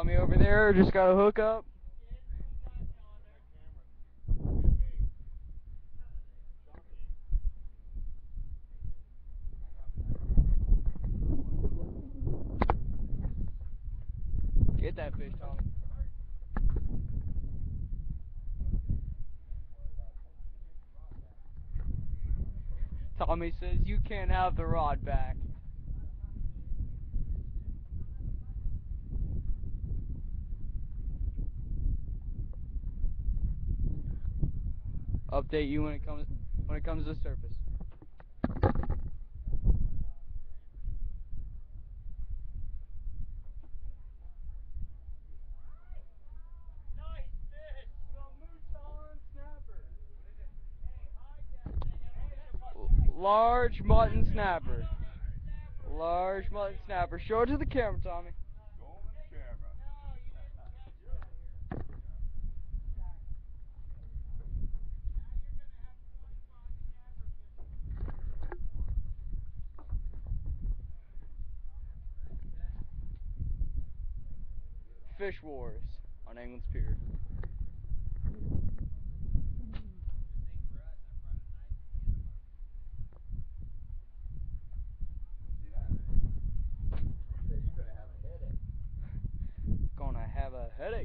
Tommy over there just got a hook up. Get that fish, Tommy. Tommy says you can't have the rod back. Update you when it comes to the surface. Nice fish! Large mutton snapper. Large mutton snapper. Show it to the camera, Tommy. Fish Wars on England's Pier. Gonna have a headache.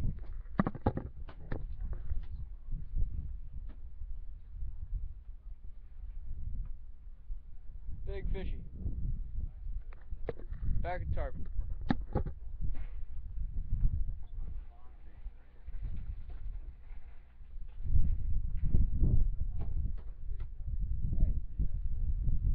Big fishy. Back at tarpon.